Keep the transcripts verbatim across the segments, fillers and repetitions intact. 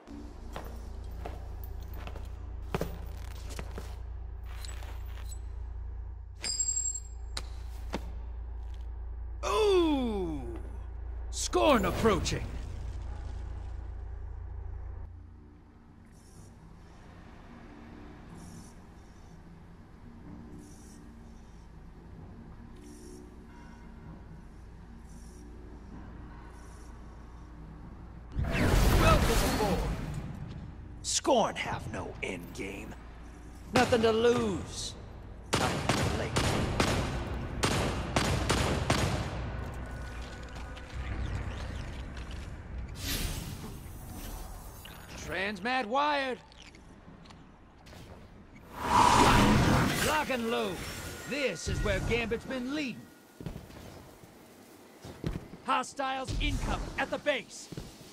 Ooh! Scorn approaching. Scorn have no end game. Nothing to lose. Nothing to late. Transmat wired. Lock and load. This is where Gambit's been leading. Hostiles incoming at the base.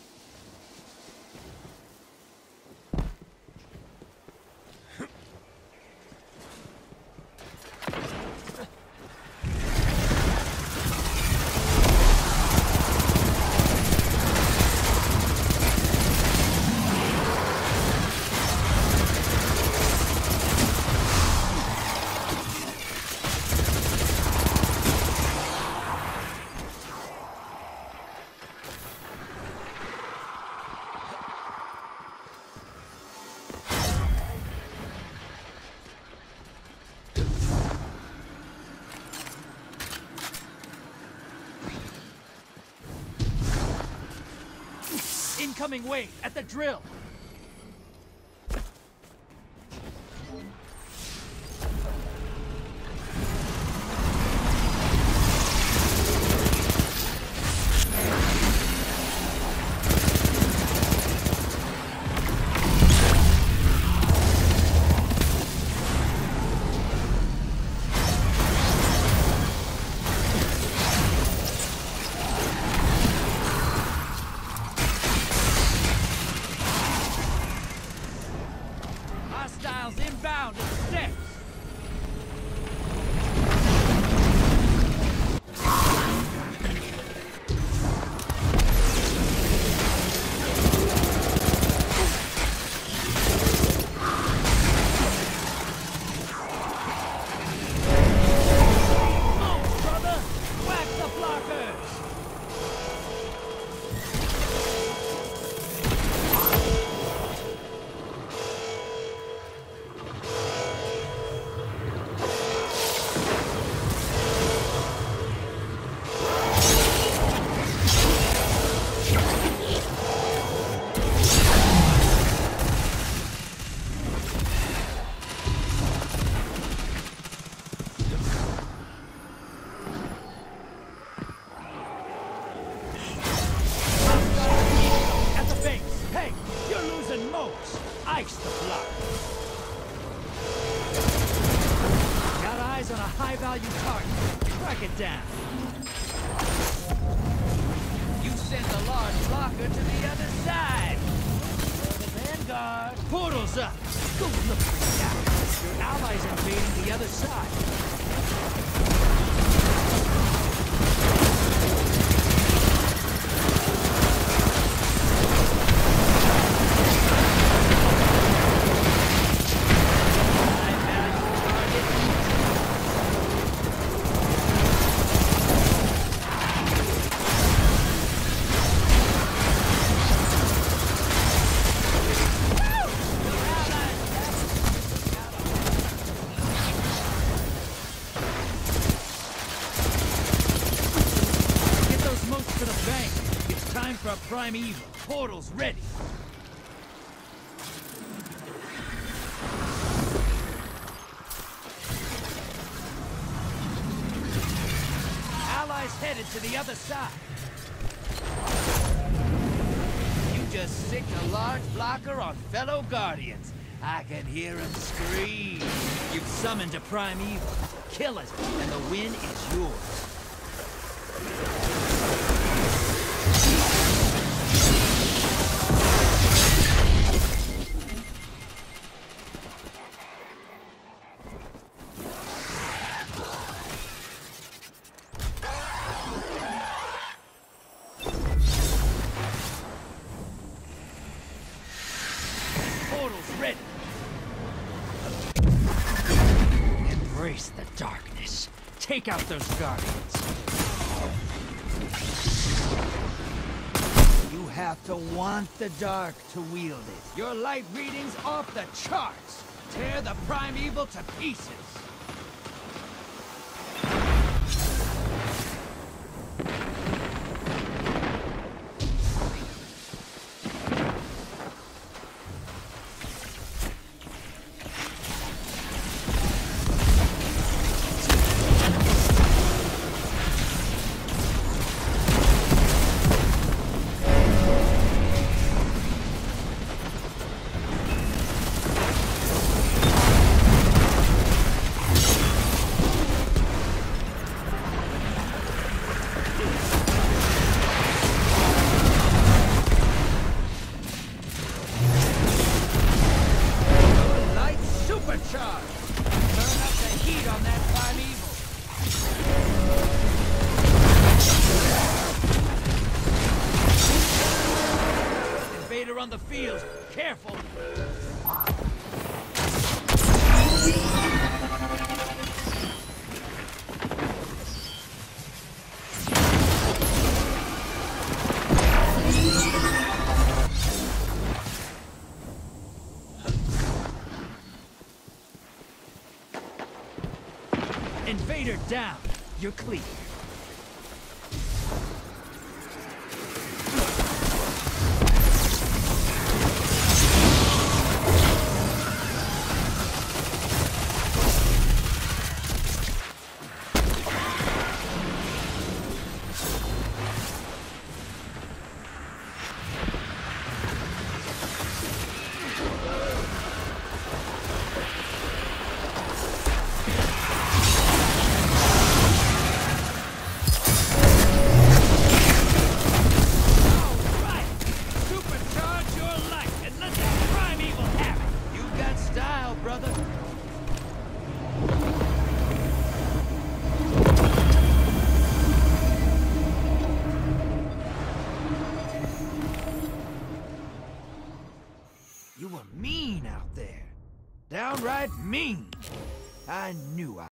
Incoming wave at the drill. Inbound at six. Move, brother! Whack the blockers! Ice the block. Got eyes on a high-value target. Track it down. You sent a large blocker to the other side. For the Vanguard. Portal's up. Go look for that. Your allies invading the other side. Time for a primeval. Portal's ready. Allies headed to the other side. You just sicked a large blocker on fellow Guardians. I can hear them scream. You've summoned a primeval. Kill it, and the win is yours. ready. Embrace the darkness. Take out those guardians. You have to want the dark to wield it. Your light reading's off the charts. Tear the primeval to pieces. On the field. Careful! Invader down. You're clear. Brother. You were mean out there. Downright mean. I knew I